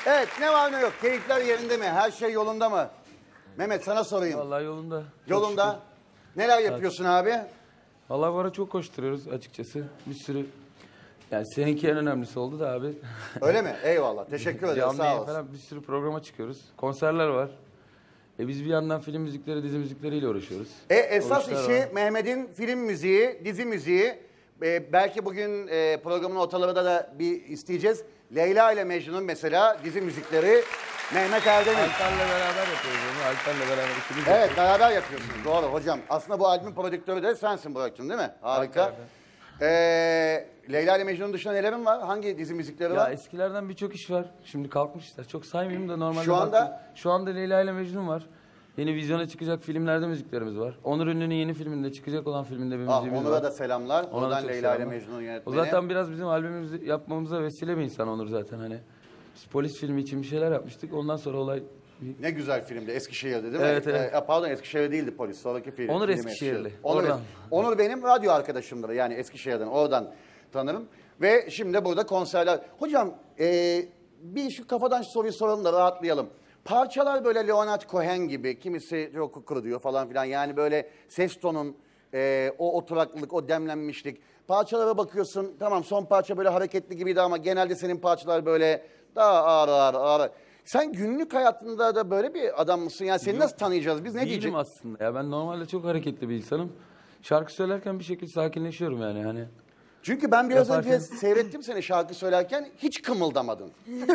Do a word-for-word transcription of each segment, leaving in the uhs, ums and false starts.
Evet, ne var ne yok? Keyifler yerinde mi? Her şey yolunda mı? Mehmet sana sorayım. Vallahi yolunda. Yolunda. Neler yapıyorsun abi? Vallahi bu ara çok koşturuyoruz açıkçası. Bir sürü... Yani seninki en önemlisi oldu da abi. Öyle mi? Eyvallah. Teşekkür ederim. Canlı Sağ yayın olasın. falan bir sürü programa çıkıyoruz. Konserler var. E biz bir yandan film müzikleri, dizi müzikleriyle uğraşıyoruz. E esas O işler işi var. Mehmet'in film müziği, dizi müziği. E, belki bugün e, programın ortalarında da bir isteyeceğiz. Leyla ile Mecnun mesela dizi müzikleri Mehmet Erdem'in. Alper'le beraber yapıyoruz onu. Alper'le beraber ikimiz Evet, yapıyoruz. beraber yapıyorsunuz. Doğru hocam. Aslında bu albümün prodüktörü de sensin Burak'cığım, değil mi? Harika. Ee, Leyla ile Mecnun dışında nelerin var? Hangi dizi müzikleri Ya var? eskilerden birçok iş var. Şimdi kalkmışlar. Çok saymayayım da normalde Şu anda- baktım. Şu anda Leyla ile Mecnun var. Yeni vizyona çıkacak filmlerde müziklerimiz var. Onur Ünlü'nün yeni filminde çıkacak olan filminde bir Ah, müziğimiz Onur'a var. da selamlar. Ona da Oradan çok Leyla ile selamlar. Mecnun'un O yönetmeni. zaten biraz bizim albümümüzü yapmamıza vesile bir insan Onur zaten hani. Biz polis filmi için bir şeyler yapmıştık. Ondan sonra olay... Ne güzel filmdi. Eskişehir'de değil mi? Evet, evet. Ee, pardon, Eskişehir değildi polis. Sonraki film. Onur film Eskişehirli. Eskişehir. Onur, Oradan. Onur benim radyo arkadaşımdır. Yani Eskişehir'den. Oradan tanırım. Ve şimdi burada konserler. Hocam e, bir şu kafadan şu soruyu soralım da rahatlayalım. Parçalar böyle Leonard Cohen gibi, kimisi çok kuru diyor falan filan. Yani böyle ses tonun, e, o oturaklılık, o demlenmişlik. Parçalara bakıyorsun, tamam son parça böyle hareketli gibiydi ama genelde senin parçalar böyle daha ağır ağır ağır. Sen günlük hayatında da böyle bir adam mısın? Yani seni nasıl tanıyacağız biz? Ne Değilim diyeceğiz? aslında ya. Ben normalde çok hareketli bir insanım. Şarkı söylerken bir şekilde sakinleşiyorum yani hani. Çünkü ben biraz Yaparken- önce seyrettim seni şarkı söylerken, hiç kımıldamadın.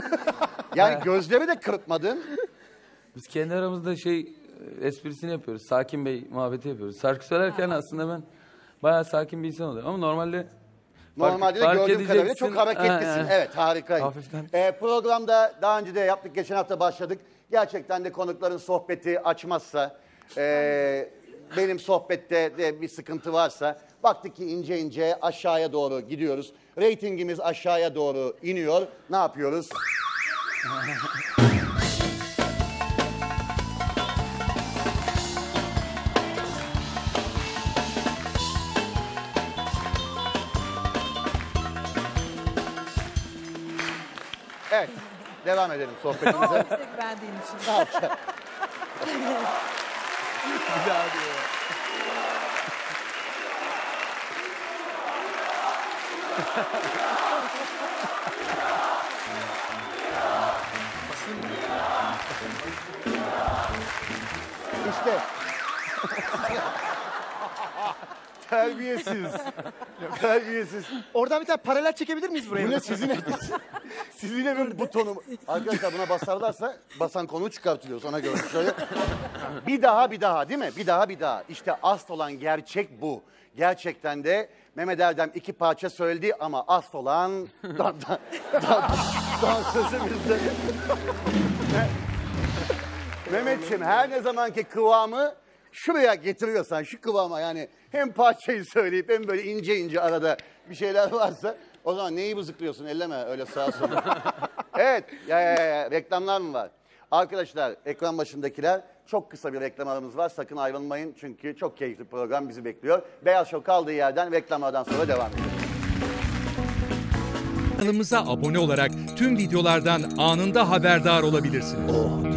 Yani gözleri de kırpmadın. Biz kendi aramızda şey esprisini yapıyoruz. Sakin Bey muhabbeti yapıyoruz. Şarkı söylerken aslında ben bayağı sakin bir insan oluyorum. Ama normalde Normalde de fark gördüğüm kadarıyla edeceksin. çok hareketlisin. Ha, ha. Evet, harika. Hafiften. Ee, programda daha önce de yaptık, geçen hafta başladık. Gerçekten de konukların sohbeti açmazsa, e, benim sohbette de bir sıkıntı varsa, baktık ki ince ince aşağıya doğru gidiyoruz. Ratingimiz aşağıya doğru iniyor. Ne yapıyoruz? Evet, devam edelim sohbetimize. Bize güvendiğin için. Bir daha diyor. İşte. Terbiyesiz. Terbiyesiz. Oradan bir tane paralel çekebilir miyiz buraya? Bu ne sizin eviniz? Sizin evin butonu mu? Arkadaşlar buna basarlarsa basan konuğu çıkartılıyor ona göre. Şöyle. Bir daha bir daha değil mi? Bir daha bir daha. İşte asıl olan gerçek bu. Gerçekten de Mehmet Erdem iki parça söyledi ama asıl olan dan, dan, dan, dansözümüzde. Mehmetciğim her ne zamanki kıvamı şuraya getiriyorsan, şu kıvama yani hem parçayı söyleyip hem böyle ince ince arada bir şeyler varsa o zaman neyi bızıklıyorsun, elleme öyle sağa sola. Evet, ya, ya, ya, reklamlar mı var? Arkadaşlar, ekran başındakiler, çok kısa bir reklam aramız var. Sakın ayrılmayın çünkü çok keyifli program bizi bekliyor. Beyaz Show kaldığı yerden reklamlardan sonra devam edelim. Kanalımıza abone olarak tüm videolardan anında haberdar olabilirsiniz.